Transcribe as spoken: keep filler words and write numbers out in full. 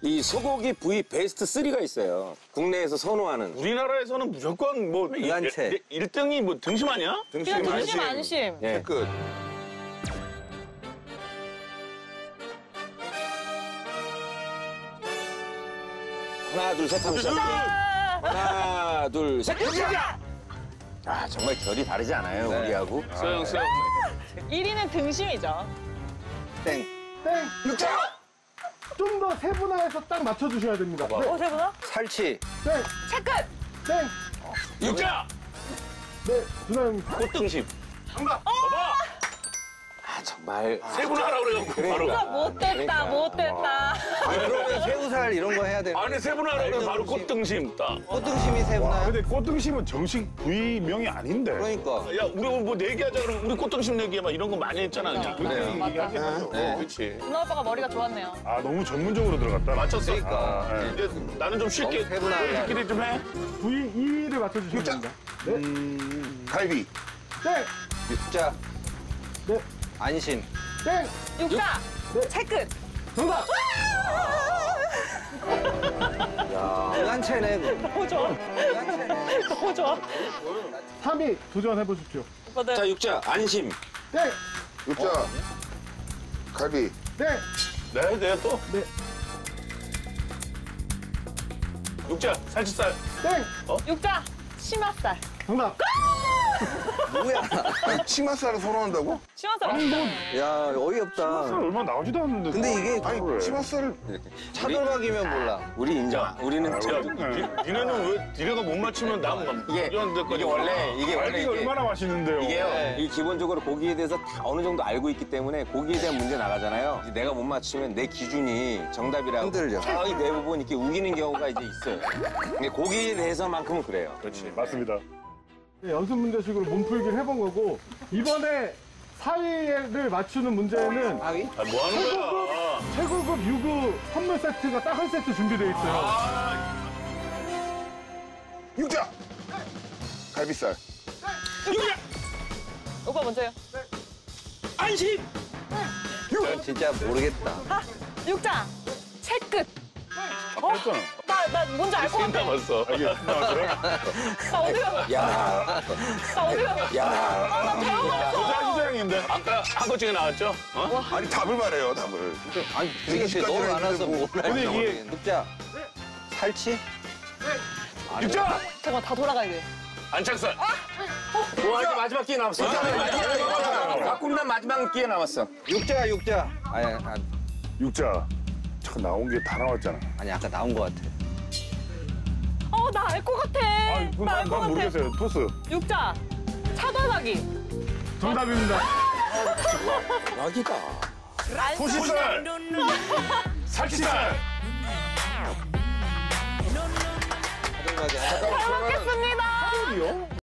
이 소고기 부위 베스트 쓰리가 있어요. 국내에서 선호하는. 우리나라에서는 무조건 뭐 이한채. 일 등이 뭐 등심 아니야? 등심, 등심 안심. 안심. 예. 끝. 하나, 둘, 셋 하면 시작. 하나, 둘, 셋. 아, 정말 결이 다르지 않아요, 네. 우리하고? 소영, 소영. 일 위는 등심이죠. 땡. 땡! 육자! 좀 더 세분화해서 딱 맞춰주셔야 됩니다. 네. 어, 세분아? 살치. 땡! 채끝! 땡! 육자! 네, 준하 형님. 꽃등심. 정답! 봐봐! 아, 정말. 세분화하라고 그래갖고 바로. 그러니까. 못됐다, 그러니까. 못됐다. 아니, 그러면 새우살 이런 거 해야 돼. 안에 세분화하라고 그래 바로 꽃등심 딱. 꽃등심이 와, 새우나. 근데 꽃등심은 정식 부위명이 아닌데. 그러니까. 야, 우리 뭐 내기하자 그러면 우리 꽃등심 내기 막 이런 거 많이 했잖아, 그냥. 그렇게 맞다. 얘기하긴 하죠. 네, 그렇지. 준하 오빠가 머리가 좋았네요. 아, 너무 전문적으로 들어갔다. 맞췄어. 그러니까. 아, 네. 이제 나는 좀 쉽게 너무 세분화하게 우리끼리 좀 해. 부위 이 위를 맞춰주시면 됩니다. 네. 갈비. 땡! 육자. 네. 안심. 땡! 육자! 네. 채끝! 정답! 이한채네. 너무 좋아. 너무 좋아. 삼 위 도전해보십시오. 오빠들. 자, 육자, 안심. 땡! 육자. 갈비. 땡! 네, 내가 또. 네. 육자, 살치살. 땡! 육자! 치맛살. 정답! 뭐야. 아니, 치맛살을 선호한다고? 치맛살. 야, 어이없다. 얼마 나오지도 않는데. 근데 이게 아니, 그거를. 치맛살을. 차돌박이면 몰라. 우리 인정. 우리는 야, 저- 니- 니네는 왜 니네가 못 맞추면 난 이게, 이게 원래, 이게 원래 갈비가 이게. 얼마나 맛있는데요. 이게요. 네. 이 기본적으로 고기에 대해서 다 어느 정도 알고 있기 때문에 고기에 대한 문제 나가잖아요. 이제 내가 못 맞추면 내 기준이 정답이라고 흔들려. 거의 대부분 이렇게 우기는 경우가 이제 있어요. 근데 고기에 대해서만큼은 그래요. 그렇지, 맞습니다. 네, 연습 문제식으로 몸풀기를 해본 거고, 이번에 사 위를 맞추는 문제는 아위? 아, 뭐 하는 최고급, 거야? 최고급 유구 선물 세트가 딱 한 세트 준비되어 있어요. 육자. 갈비살. 오빠 먼저요. 안심! 난 진짜 모르겠다. 아, 육자! 채끝! 그랬잖아. 나, 나 뭔지 알 것 신 같아. 남았어. 이게 나왔어요? 나 어디가, 야, 나 어디가. 야. 아, 나 배워버렸어. 부장시장인데. 아까 한것 중에 나왔죠? 어? 아니, 답을 말해요, 답을. 아니, 되게 너무 많아서 몰라. 근데 이게- 육자. 살치? 육자! 잠깐만, 다 돌아가야 돼. 안창살. 와, 이제 마지막 기회 남았어. 가꿈난 마지막 기회 남았어. 육자, 육자. 아니, 아니, 육자. 참 나온 게 다 나왔잖아. 아니 아까 나온 것 같아. 어, 나 알 것 같아. 아, 이건 나 알 난, 것 난 같아. 모르겠어요. 토스. 육자! 차돌박이. 정답입니다. 대박이다. 토시살. 살치살. 차돌박이 하나. 잘 먹겠습니다.